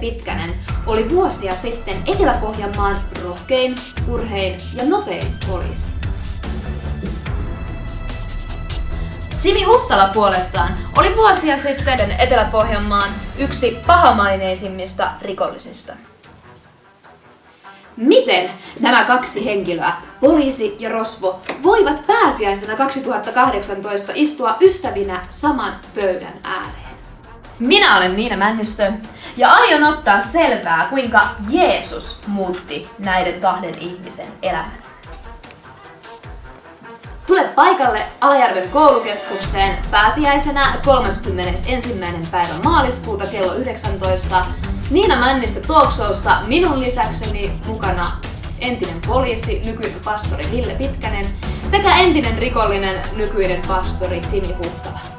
Pitkänen oli vuosia sitten Etelä-Pohjanmaan rohkein, urhein ja nopein poliisi. Simi Huhtala puolestaan oli vuosia sitten Etelä-Pohjanmaan yksi pahamaineisimmista rikollisista. Miten nämä kaksi henkilöä, poliisi ja rosvo, voivat pääsiäisenä 2018 istua ystävinä saman pöydän ääreen? Minä olen Niina Männistö ja aion ottaa selvää, kuinka Jeesus muutti näiden kahden ihmisen elämän. Tule paikalle Alajärven koulukeskukseen pääsiäisenä 31. päivä maaliskuuta kello 19. Niina Männistö Talkshowssa minun lisäkseni mukana entinen poliisi, nykyinen pastori Ville Pitkänen sekä entinen rikollinen, nykyinen pastori Simi Huhtala.